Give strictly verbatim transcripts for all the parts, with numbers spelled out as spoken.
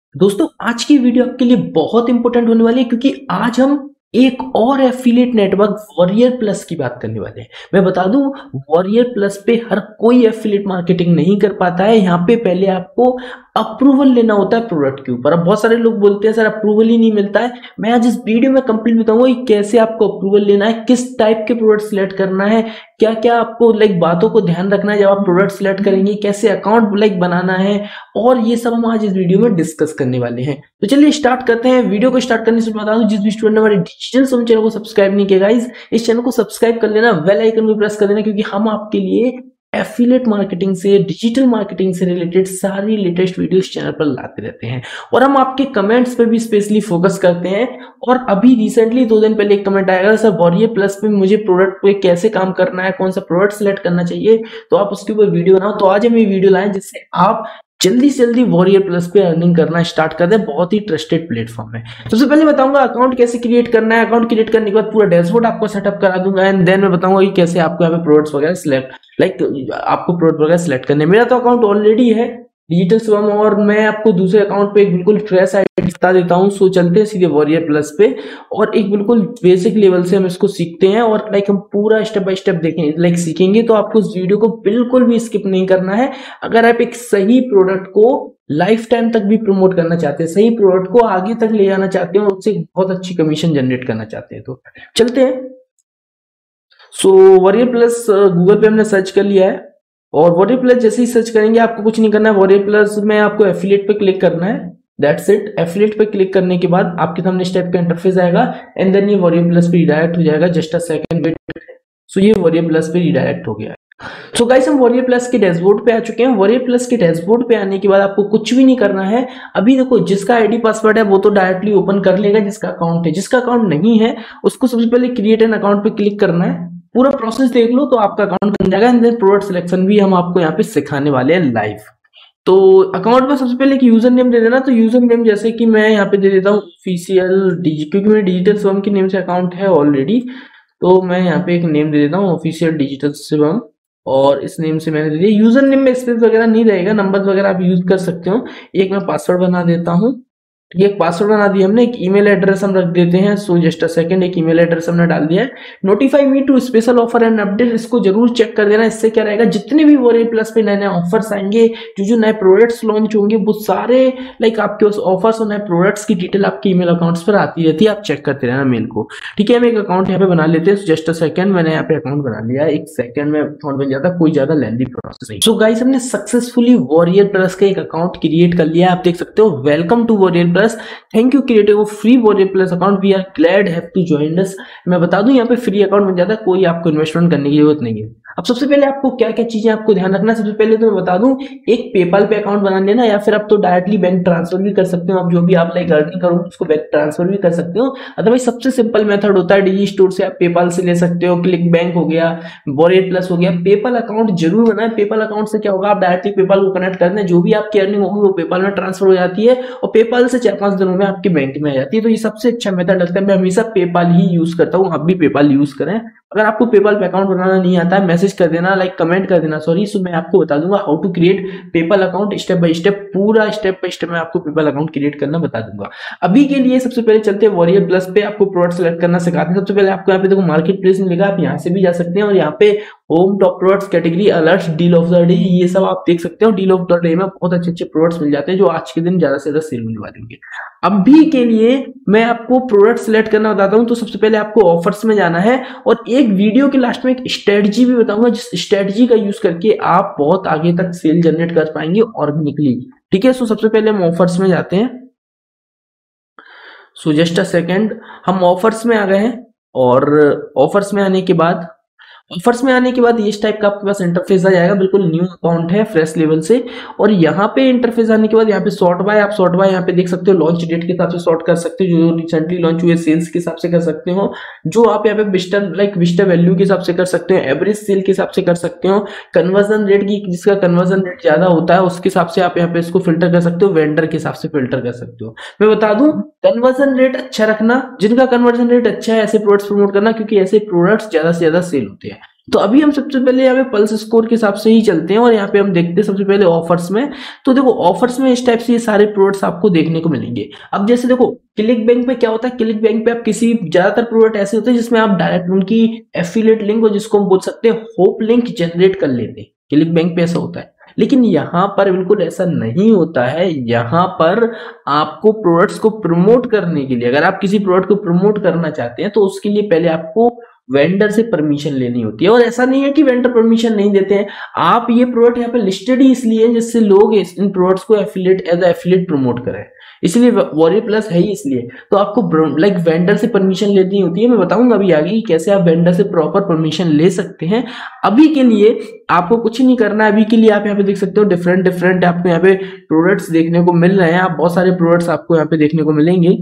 दोस्तों आज की वीडियो आपके लिए बहुत इंपॉर्टेंट होने वाली है क्योंकि आज हम एक और एफिलिएट नेटवर्क वॉरियर प्लस की बात करने वाले हैं। मैं बता दूं वॉरियर प्लस पे हर कोई एफिलिएट मार्केटिंग नहीं कर पाता है। यहाँ पे पहले आपको अप्रूवल लेना होता है प्रोडक्ट के ऊपर। अब बहुत सारे लोग बोलते हैं सर अप्रूवल ही नहीं मिलता है। मैं आज इस वीडियो में कंप्लीट बताऊंगा कि कैसे आपको अप्रूवल लेना है, किस टाइप के प्रोडक्ट सिलेक्ट करना है, क्या क्या आपको लाइक बातों को ध्यान रखना है जब आप प्रोडक्ट सिलेक्ट करेंगे, कैसे अकाउंट लाइक बनाना है, और ये सब हम आज इस वीडियो में डिस्कस करने वाले हैं। तो चलिए स्टार्ट करते हैं। वीडियो को स्टार्ट करने से बता दूं जिस भी स्टूडेंट ने हमारे डिजिटल सोम चैनल को सब्सक्राइब नहीं किया गाइस, इस चैनल को सब्सक्राइब कर लेना, बेल आइकन भी प्रेस कर देना, क्योंकि हम आपके लिए एफिलिएट मार्केटिंग से, डिजिटल मार्केटिंग से रिलेटेड सारी लेटेस्ट वीडियो इस चैनल पर लाते रहते हैं और हम आपके कमेंट्स पे भी स्पेशली फोकस करते हैं। और अभी रिसेंटली दो दिन पहले एक कमेंट आएगा सर वॉरियर प्लस पे मुझे प्रोडक्ट पे कैसे काम करना है, कौन सा प्रोडक्ट सिलेक्ट करना चाहिए, तो आप उसके ऊपर वीडियो बनाओ। तो आज हम ये वीडियो लाएं जिससे आप जल्दी से जल्दी वॉरियर प्लस पे अर्निंग करना स्टार्ट कर दें। बहुत ही ट्रस्टेड प्लेटफॉर्म है। सबसे पहले बताऊंगा अकाउंट कैसे क्रिएट करना है। अकाउंट क्रिएट करने के बाद पूरा डैशबोर्ड आपको सेटअप करा दूंगा एंड देन मैं बताऊंगा कि कैसे आपको यहाँ पे प्रोडक्ट्स वगैरह सिलेक्ट लाइक आपको प्रोडक्ट वगैरह सिलेक्ट करने। मेरा तो अकाउंट ऑलरेडी है डिजिटल स्वम और मैं आपको दूसरे अकाउंट पे एक बिल्कुल फ्रेश आईडी बता देता हूँ। सो चलते हैं सीधे वॉरियर प्लस पे और एक बिल्कुल बेसिक लेवल से हम इसको सीखते हैं और लाइक हम पूरा स्टेप बाय स्टेप देखें लाइक सीखेंगे। तो आपको इस वीडियो को बिल्कुल भी स्किप नहीं करना है। अगर आप एक सही प्रोडक्ट को लाइफ टाइम तक भी प्रमोट करना चाहते हैं, सही प्रोडक्ट को आगे तक ले जाना चाहते हैं और उससे बहुत अच्छी कमीशन जनरेट करना चाहते हैं, तो चलते हैं। सो वॉरियर प्लस गूगल पे हमने सर्च कर लिया है और वॉरियर प्लस जैसे ही सर्च करेंगे आपको कुछ नहीं करना है। वॉरियर प्लस में आपको एफिलिएट पे क्लिक करना है, दैट्स इट। एफिलिएट पे क्लिक करने के बाद आपके सामने स्टेप का इंटरफेस आएगा एंड देन ये वॉरियर प्लस पे रिडायरेक्ट हो जाएगा। Just a second wait. So ये वॉरियर प्लस पे रिडायरेक्ट हो गया है। सो so गाइस हम वॉरियर प्लस के डैशबोर्ड पे आ चुके हैं। वॉरियर प्लस के डैशबोर्ड पे आने के बाद आपको कुछ भी नहीं करना है। अभी देखो जिसका आईडी पासवर्ड है वो तो डायरेक्टली ओपन कर लेगा जिसका अकाउंट है। जिसका अकाउंट नहीं है उसको सबसे पहले क्रिएट एन अकाउंट पे क्लिक करना है। पूरा प्रोसेस देख लो तो आपका अकाउंट बन जाएगा एंड देन प्रोडक्ट सिलेक्शन भी हम आपको यहाँ पे सिखाने वाले हैं लाइव। तो अकाउंट में सबसे पहले एक यूजर नेम दे देना। तो यूजर नेम जैसे कि मैं यहाँ पे दे देता हूँ ऑफिशियल डिजी, क्योंकि मेरे डिजिटल स्वम के नेम से अकाउंट है ऑलरेडी। तो मैं यहाँ पे एक नेम दे देता हूँ ऑफिशियल डिजिटल स्वम और इस नेम से मैंने दे दिया। यूजर नेम में स्पेस वगैरह नहीं रहेगा, नंबर वगैरह आप यूज कर सकते हो। एक मैं पासवर्ड बना देता हूँ। ठीक है, एक पासवर्ड बना दिया हमने। एक ईमेल एड्रेस हम रख देते हैं। सो जस्ट अ सेकंड, एक ईमेल एड्रेस हमने डाल दिया है। Notify me to special offer and update, इसको जरूर चेक कर देना। इससे क्या रहेगा, जितने भी वॉरियर प्लस पे नए नए ऑफर्स आएंगे, जो जो नए प्रोडक्ट्स लॉन्च होंगे, वो सारे लाइक आपके उस ऑफर्स और नए प्रोडक्ट्स की डिटेल आपके ईमेल अकाउंट्स पर आती रहती है। आप चेक करते रहना मेल को। ठीक है, हम एक अकाउंट यहाँ पे बना लेते हैं। जस्ट अ सेकंड, मैंने यहाँ पे अकाउंट बना लिया है। एक सेकंड में अकाउंट बन जाता है, कोई ज्यादा लेंथी प्रोसेस नहीं। सो गाइस हमने सक्सेसफुली वॉरियर प्लस का एक अकाउंट क्रिएट कर लिया है। आप देख सकते हो, welcome to Warrior Plus, thank you creating free Warrior Plus account, we are glad have to join us. मैं बता दूं यहाँ पे फ्री अकाउंट बन जाता है, कोई आपको इन्वेस्टमेंट करने की जरूरत नहीं है। अब सबसे पहले आपको क्या क्या चीजें आपको ध्यान रखना है, सबसे पहले तो मैं बता दूं एक पेपाल पे अकाउंट बना लेना, या फिर आप तो डायरेक्टली बैंक ट्रांसफर भी कर सकते हो। आप जो भी आप लाइक अर्निंग करो उसको बैंक ट्रांसफर भी कर सकते हो। अदरवाइज सबसे सिंपल मेथड होता है डिजी स्टोर से आप पेपाल से ले सकते हो। क्लिक बैंक हो गया, वॉरियर प्लस हो गया। पेपाल अकाउंट जरूर बनाए। पेपाल अकाउंट से क्या होगा, आप डायरेक्टली पेपाल को कनेक्ट करते हैं, जो भी आपकी अर्निंग होगी वो पेपाल में ट्रांसफर हो जाती है और पेपाल से चार पांच दिनों में आपके बैंक में आ जाती है। तो ये सबसे अच्छा मेथड लगता है। मैं हमेशा पेपाल ही यूज करता हूँ, आप भी पेपाल यूज करें। अगर आपको पेपाल पे अकाउंट बनाना नहीं आता है, मैसेज कर देना, लाइक कमेंट कर देना सॉरी। सो मैं आपको बता दूंगा how to create PayPal account step by step. पूरा स्टेप बाय स्टेप मैं आपको पेपाल अकाउंट क्रिएट करना बता दूंगा। अभी के लिए सबसे पहले चलते हैं वॉरियर प्लस पे, आपको प्रोडक्ट सेलेक्ट करना सिखाते हैं। सबसे पहले आपको यहाँ पे देखो मार्केट प्लेस मिलेगा, आप यहाँ से भी जा सकते हैं और यहाँ पे home top products category alerts deal of the day, ये सब आप देख सकते हो। डील ऑफ द डे में बहुत अच्छे अच्छे प्रोडक्ट्स मिल जाते हैं जो आज के दिन ज्यादा से ज्यादा सेल होने वाले होंगे। अभी के लिए मैं आपको प्रोडक्ट सिलेक्ट करना बताता हूं। तो सबसे पहले आपको ऑफर्स में जाना है और एक वीडियो के लास्ट में एक स्ट्रेटजी भी बताऊंगा, जिस स्ट्रेटजी का यूज करके आप बहुत आगे तक सेल जनरेट कर पाएंगे ऑर्गेनिकली। ठीक है, सो सबसे पहले हम ऑफर्स में जाते हैं। सो जस्ट अ सेकेंड, हम ऑफर्स में आ गए हैं और ऑफर्स में आने के बाद ऑफर्स में आने के बाद इस टाइप का आपके पास इंटरफेस आ जाएगा। बिल्कुल न्यू अकाउंट है, फ्रेश लेवल से। और यहाँ पे इंटरफेस आने के बाद यहाँ पे सॉर्ट बाय, आप सॉर्ट बाय यहाँ पे देख सकते हो। लॉन्च डेट के हिसाब से सॉर्ट कर सकते हो, जो रिसेंटली लॉन्च हुए सेल्स के हिसाब से कर सकते हो। जो आप यहाँ पे विजिटर लाइक विजिटर वैल्यू के हिसाब से कर सकते हो, एवरेज सेल के हिसाब से कर सकते हो, कन्वर्जन रेट की, जिसका कन्वर्जन रेट ज्यादा होता है उसके हिसाब से आप यहाँ पे इसको फिल्टर कर सकते हो, वेंडर के हिसाब से फिल्टर कर सकते हो। मैं बता दूं कन्वर्जन रेट अच्छा रखना, जिनका कन्वर्जन रेट अच्छा है ऐसे प्रोडक्ट्स प्रमोट करना, क्योंकि ऐसे प्रोडक्ट्स ज्यादा से ज्यादा सेल होते हैं। तो अभी हम सबसे पहले यहाँ पे पल्स स्कोर के हिसाब से ही चलते हैं और यहाँ पे हम देखते हैं सबसे पहले ऑफर्स में। तो देखो ऑफर्स में इस टाइप से ये सारे प्रोडक्ट्स आपको देखने को मिलेंगे। अब जैसे देखो क्लिक बैंक पे क्या होता है, क्लिक बैंक पे आप किसी ज्यादातर प्रोडक्ट ऐसे होते हैं जिसमें आप डायरेक्ट उनकी एफिलिएट लिंक और जिसको हम बोल सकते हैं होप लिंक जनरेट कर लेते हैं। क्लिक बैंक पे ऐसा होता है, लेकिन यहाँ पर बिल्कुल ऐसा नहीं होता है। यहाँ पर आपको प्रोडक्ट्स को प्रमोट करने के लिए, अगर आप किसी प्रोडक्ट को प्रमोट करना चाहते हैं तो उसके लिए पहले आपको वेंडर से परमिशन लेनी होती है। और ऐसा नहीं है कि वेंडर परमिशन नहीं देते हैं, आप ये प्रोडक्ट यहाँ पे लिस्टेड ही इसलिए है जिससे लोग इन प्रोडक्ट्स को एफिलिएट एज एफिलिएट प्रमोट करें, इसलिए वॉरियर प्लस है ही इसलिए। तो आपको लाइक वेंडर से परमिशन लेनी होती है। मैं बताऊंगा अभी आगे कि कैसे आप वेंडर से प्रॉपर परमिशन ले सकते हैं। अभी के लिए आपको कुछ नहीं करना है। अभी के लिए आप यहाँ पे देख सकते हो डिफरेंट डिफरेंट आपको यहाँ पे प्रोडक्ट्स देखने को मिल रहे हैं। आप बहुत सारे प्रोडक्ट्स आपको यहाँ पे देखने को मिलेंगे।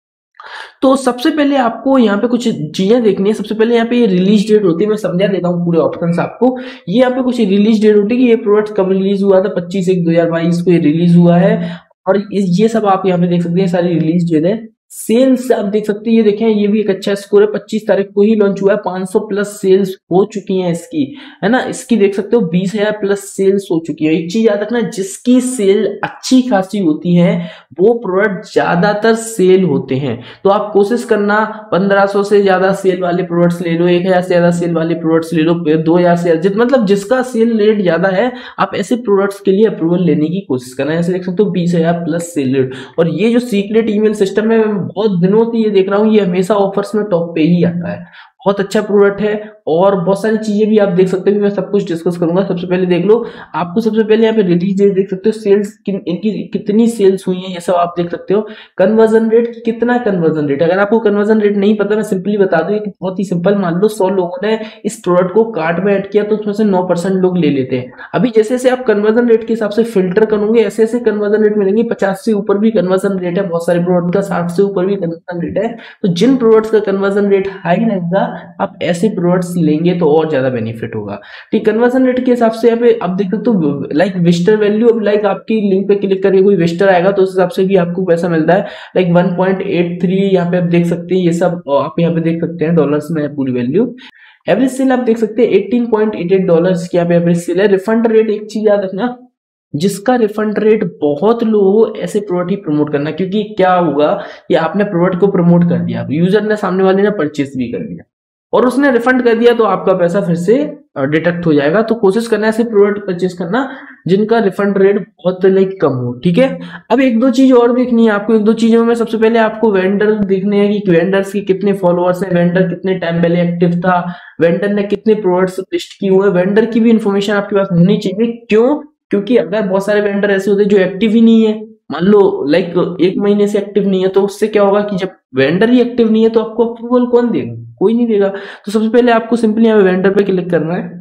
तो सबसे पहले आपको यहाँ पे कुछ चीजें देखनी है। सबसे पहले यहाँ पे ये रिलीज डेट होती है, मैं समझा देता हूँ पूरे ऑप्शंस आपको। ये यहाँ पे कुछ रिलीज डेट होती है कि ये प्रोडक्ट कब रिलीज हुआ था, पच्चीस एक दो हजार बाईस को ये रिलीज हुआ है। और ये सब आप यहाँ पे देख सकते हैं, सारी रिलीज डेट है। सेल्स आप देख सकते हैं, ये देखें ये भी एक अच्छा स्कोर है, पच्चीस तारीख को ही लॉन्च हुआ है, पाँच सौ प्लस सेल्स हो चुकी हैं इसकी, है ना। इसकी देख सकते हो बीस हजार प्लस सेल्स हो चुकी है। एक चीज याद रखना, जिसकी सेल अच्छी खासी होती है वो प्रोडक्ट ज्यादातर सेल होते हैं। तो आप कोशिश करना पंद्रह सौ से ज्यादा सेल वाले प्रोडक्ट्स ले लो, एक हजार से ज्यादा सेल वाले प्रोडक्ट्स ले लो, दो हजार से जित मतलब जिसका सेल रेट ज्यादा है आप ऐसे प्रोडक्ट्स के लिए अप्रूवल लेने की कोशिश करना। ऐसे देख सकते हो बीस हजार प्लस सेल रेट। और ये जो सीक्रेट ईमेल सिस्टम है, बहुत दिनों से ये देख रहा हूँ, ये हमेशा ऑफर्स में टॉप पे ही आता है। बहुत अच्छा प्रोडक्ट है और बहुत सारी चीजें भी आप देख सकते हो, मैं सब कुछ डिस्कस करूंगा। सबसे पहले देख लो, आपको सबसे पहले यहाँ पे रिलीज डेट देख सकते हो, सेल्स किन, इनकी कितनी सेल्स हुई है ये सब आप देख सकते हो। कन्वर्जन रेट कितना, कन्वर्जन रेट अगर आपको कन्वर्जन रेट नहीं पता मैं सिंपली बता दूं, बहुत ही सिंपल। मान लो सौ लोगों ने इस प्रोडक्ट को कार्ट में ऐड किया तो उसमें से नौ परसेंट लोग ले लेते हैं। अभी जैसे जैसे आप कन्वर्जन रेट के हिसाब से फिल्टर करोगे ऐसे ऐसे कन्वर्जन रेट मिलेंगे। पचास से ऊपर भी कन्वर्जन रेट है बहुत सारे प्रोडक्ट का, साठ से ऊपर भी कन्वर्जन रेट है। तो जिन प्रोडक्ट्स का कन्वर्जन रेट हाई रहेगा आप ऐसे प्रोडक्ट्स लेंगे तो और ज्यादा बेनिफिट होगा। ठीक, कन्वर्जन रेट के हिसाब से यहाँ पे आप देख सकते हो लाइक विजिटर वैल्यू। अब लाइक आपकी लिंक पे क्लिक करके कोई विजिटर आएगा तो उस हिसाब से भी आपको पैसा मिलता है। Like one point eight three यहाँ पे आप देख सकते हैं, ये सब आप यहाँ पे देख सकते हैं डॉलर्स में पूरी वैल्यू। एवरेज सेल आप देख सकते हैं eighteen point eight eight dollars की यहाँ पे एवरेज सेल है। रिफंड रेट एक चीज याद रखना, जिसका रिफंड रेट बहुत लो हो ऐसे प्रोडक्ट ही प्रमोट करना। क्योंकि क्या होगा कि आपने प्रोडक्ट को प्रमोट कर दिया, यूजर ने सामने वाले ने परचेस भी कर दिया और उसने रिफंड कर दिया तो आपका पैसा फिर से डिटेक्ट हो जाएगा। तो कोशिश करना है ऐसे प्रोडक्ट परचेस करना जिनका रिफंड रेट बहुत लाइक कम हो। ठीक है, अब एक दो चीज और देखनी है आपको। एक दो चीजों में सबसे पहले आपको वेंडर देखने हैं कि वेंडर्स के कितने फॉलोअर्स हैं, वेंडर कितने टाइम पहले एक्टिव था, वेंडर ने कितने प्रोडक्ट्स लिस्ट किए हुए। वेंडर की भी इंफॉर्मेशन आपके पास होनी चाहिए। क्यों? क्योंकि अगर बहुत सारे वेंडर ऐसे होते हैं जो एक्टिव ही नहीं है, मान लो लाइक एक महीने से एक्टिव नहीं है, तो उससे क्या होगा कि जब वेंडर ही एक्टिव नहीं है तो आपको अप्रूवल कौन देगा? कोई नहीं देगा। तो सबसे पहले आपको सिंपली यहाँ पे वेंडर पे क्लिक करना है।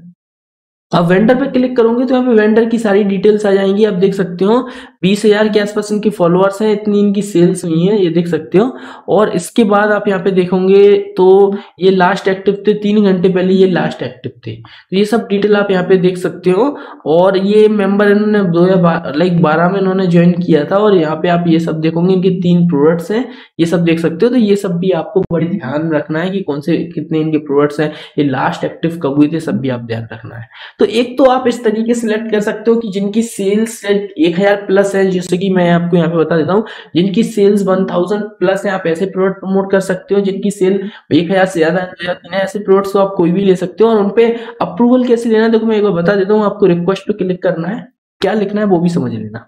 अब वेंडर पे क्लिक करोगे तो यहाँ पे वेंडर की सारी डिटेल्स आ जाएंगी। आप देख सकते हो बीस हजार के आसपास इनकी फॉलोअर्स हैं, इतनी इनकी सेल्स हुई है, ये देख सकते हो। और इसके बाद आप यहाँ पे देखोगे तो ये लास्ट एक्टिव थे तीन घंटे पहले, ये लास्ट एक्टिव थे। तो ये सब डिटेल आप यहाँ पे देख सकते हो। और ये मेंबर इन्होंने दो हजार लाइक बारह में इन्होंने ज्वाइन किया था। और यहाँ पे आप ये सब देखोगे, इनके तीन प्रोडक्ट्स हैं, ये सब देख सकते हो। तो ये सब भी आपको बड़ी ध्यान रखना है कि कौन से कितने इनके प्रोडक्ट्स हैं, ये लास्ट एक्टिव कब हुए थे, सब भी आप ध्यान रखना है। तो एक तो आप इस तरीके से सिलेक्ट कर सकते हो कि जिनकी सेल्स एक हजार प्लस है, जैसे कि मैं आपको यहाँ पे बता देता हूँ, जिनकी सेल्स वन थाउजेंड प्लस है आप ऐसे प्रोडक्ट प्रमोट कर सकते हो। जिनकी सेल एक हजार से ज्यादा है ऐसे प्रोडक्ट्स को आप कोई भी ले सकते हो। और उनपे अप्रूवल कैसे लेना है देखो मैं एक बार बता देता हूँ। आपको रिक्वेस्ट पे क्लिक करना है, क्या लिखना है वो भी समझ लेना।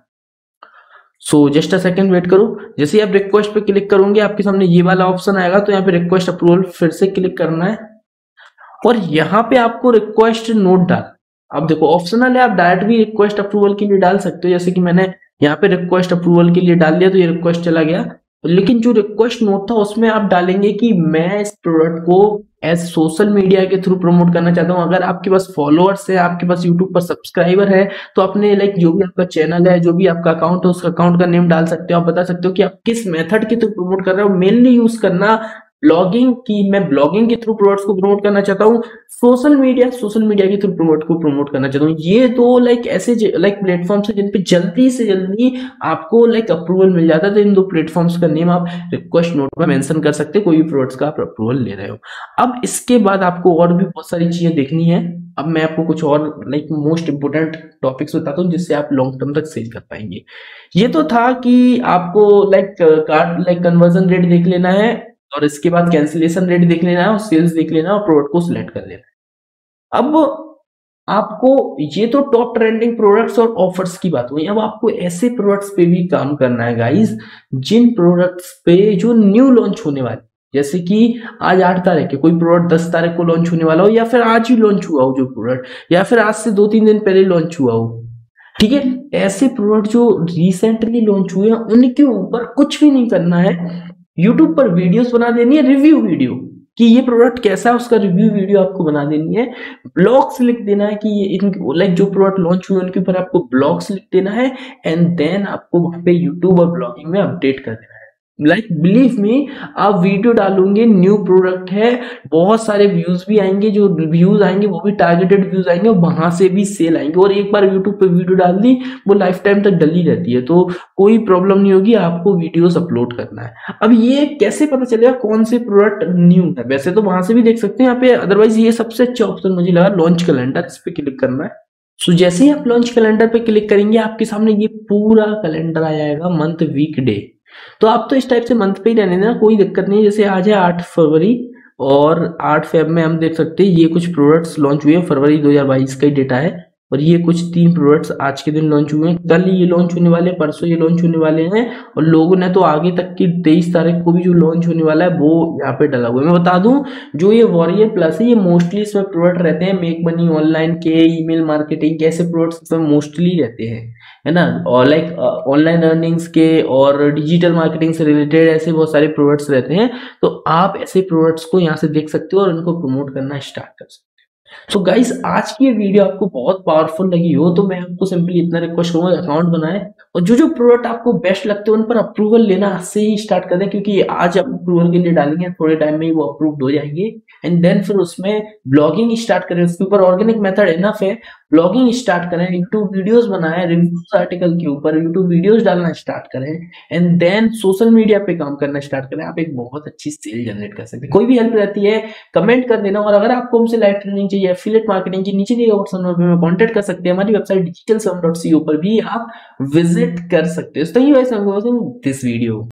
So just a second wait करो। जैसे ही आप रिक्वेस्ट पे क्लिक करोगे आपके सामने ये वाला ऑप्शन आएगा, तो यहाँ पे रिक्वेस्ट अप्रूवल फिर से क्लिक करना है और यहाँ पे आपको रिक्वेस्ट नोट डाल। अब देखो ऑप्शनल है, आप डायरेक्ट भी रिक्वेस्ट अप्रूवल के लिए डाल सकते हो। जैसे कि मैंने यहाँ पे रिक्वेस्ट अप्रूवल के लिए डाल दिया तो ये रिक्वेस्ट चला गया। लेकिन जो रिक्वेस्ट नोट था उसमें आप डालेंगे कि मैं इस प्रोडक्ट को एज सोशल मीडिया के थ्रू प्रमोट करना चाहता हूँ। अगर आपके पास फॉलोअर्स है, आपके पास यूट्यूब पर सब्सक्राइबर है, तो अपने लाइक जो भी आपका चैनल है, जो भी आपका अकाउंट है, उसका अकाउंट का नेम डाल सकते हो। आप बता सकते हो कि आप किस मेथड के थ्रू प्रमोट कर रहे हो। मेनली यूज करना ब्लॉगिंग की, मैं ब्लॉगिंग के थ्रू प्रोडक्ट्स को प्रमोट करना चाहता हूँ, सोशल मीडिया सोशल मीडिया के थ्रू प्रोडक्ट को प्रमोट करना चाहता हूँ। ये दो लाइक ऐसे लाइक प्लेटफॉर्म्स है जिन पे जल्दी से जल्दी आपको लाइक अप्रूवल मिल जाता है। तो इन दो प्लेटफॉर्म्स का नेम आप रिक्वेस्ट नोट में मेंशन कर सकते हैं, कोई भी प्रोडक्ट्स का आप अप्रूवल ले रहे हो। अब इसके बाद आपको और भी बहुत सारी चीजें देखनी है। अब मैं आपको कुछ और लाइक मोस्ट इंपोर्टेंट टॉपिक्स बताता हूँ जिससे आप लॉन्ग टर्म तक सेल कर पाएंगे। ये तो था कि आपको like card like conversion rate देख लेना है, और इसके बाद कैंसिलेशन रेट देख लेना है, और सेल्स देख लेना है, और प्रोडक्ट को सिलेक्ट कर लेना है। अब आपको ये तो टॉप ट्रेंडिंग प्रोडक्ट्स और ऑफर्स की बात हुई। अब आपको ऐसे प्रोडक्ट्स पे भी काम करना है गाइस, जिन प्रोडक्ट्स पे जो न्यू लॉन्च होने वाले, जैसे कि आज आठ तारीख है, कोई प्रोडक्ट दस तारीख को लॉन्च होने वाला हो, या फिर आज ही लॉन्च हुआ हो जो प्रोडक्ट, या फिर आज से दो तीन दिन पहले लॉन्च हुआ हो। ठीक है, ऐसे प्रोडक्ट जो रिसेंटली लॉन्च हुए हैं उनके ऊपर कुछ भी नहीं करना है। यूट्यूब पर वीडियोस बना देनी है, रिव्यू वीडियो कि ये प्रोडक्ट कैसा है, उसका रिव्यू वीडियो आपको बना देनी है। ब्लॉग्स लिख देना है कि ये इन लाइक जो प्रोडक्ट लॉन्च हुए उनके ऊपर आपको ब्लॉग्स लिख देना है, एंड देन आपको वहां पे यूट्यूब और ब्लॉगिंग में अपडेट कर देना है। लाइक बिलीव मी, आप वीडियो डालोगे, न्यू प्रोडक्ट है, बहुत सारे व्यूज भी आएंगे, जो व्यूज आएंगे वो भी टारगेटेड व्यूज आएंगे, और वहां से भी सेल आएंगे। और एक बार यूट्यूब पे वीडियो डाल दी वो लाइफ टाइम तक डली रहती है, तो कोई प्रॉब्लम नहीं होगी, आपको वीडियोस अपलोड करना है। अब ये कैसे पता चलेगा कौन से प्रोडक्ट न्यू है? वैसे तो वहां से भी देख सकते हैं यहाँ पे, अदरवाइज ये सबसे अच्छा ऑप्शन मुझे लगा लॉन्च कैलेंडर, इस पे क्लिक करना है। सो so, जैसे ही आप लॉन्च कैलेंडर पे क्लिक करेंगे आपके सामने ये पूरा कैलेंडर आ जाएगा, मंथ वीक डे। तो आप तो इस टाइप से मंथ पे ही रहने देना, कोई दिक्कत नहीं। जैसे आज है आठ फरवरी, और आठ फेब में हम देख सकते हैं ये कुछ प्रोडक्ट्स लॉन्च हुए हैं, फरवरी दो हज़ार बाईस का ही डेटा है, और ये कुछ तीन प्रोडक्ट्स आज के दिन लॉन्च हुए हैं, कल ये लॉन्च होने वाले, परसों ये लॉन्च होने वाले हैं, और लोगों ने तो आगे तक की तेईस तारीख को भी जो लॉन्च होने वाला है वो यहाँ पे डला हुआ है। मैं बता दूं, जो ये वॉरियर प्लस है, ये मोस्टली इसमें प्रोडक्ट रहते हैं मेक मनी ऑनलाइन के, ईमेल मार्केटिंग के, ऐसे प्रोडक्ट्स इसमें मोस्टली रहते हैं, है ना। और लाइक ऑनलाइन अर्निंग्स के और डिजिटल मार्केटिंग से रिलेटेड ऐसे बहुत सारे प्रोडक्ट्स रहते हैं। तो आप ऐसे प्रोडक्ट्स को यहाँ से देख सकते हो और इनको प्रमोट करना स्टार्ट कर सकते हो। सो so गाइस, आज की ये वीडियो आपको बहुत पावरफुल लगी हो तो मैं आपको सिंपली इतना रिक्वेस्ट करूंगा, अकाउंट बनाए, और जो जो प्रोडक्ट आपको बेस्ट लगते हैं उन पर अप्रूवल लेना आज से ही स्टार्ट कर दें, क्योंकि आज आप अप्रूवल के लिए डालेंगे, थोड़े टाइम में ही वो अप्रूव्ड हो जाएंगे। एंड देन फिर उसमें ब्लॉगिंग स्टार्ट करें, उसके ऊपर ऑर्गेनिक मेथड इनफ है, ब्लॉगिंग स्टार्ट करें, यूट्यूब वीडियोस बनाएं, रिव्यूज आर्टिकल के ऊपर यूट्यूब वीडियोस डालना स्टार्ट करें, एंड देन सोशल मीडिया पे काम करना स्टार्ट करें। आप एक बहुत अच्छी सेल जनरेट कर सकते हैं। कोई भी हेल्प रहती है कमेंट कर देना, और अगर आपको हमसे लाइव ट्रेनिंग चाहिए, एफिलिएट मार्केटिंग की, नीचे दिए गए ऑप्शन में कॉन्टेक्ट कर सकते हैं। हमारी website digital sum dot C O पर भी आप विजिट कर सकते हो। तो ये वाइस दिस वीडियो।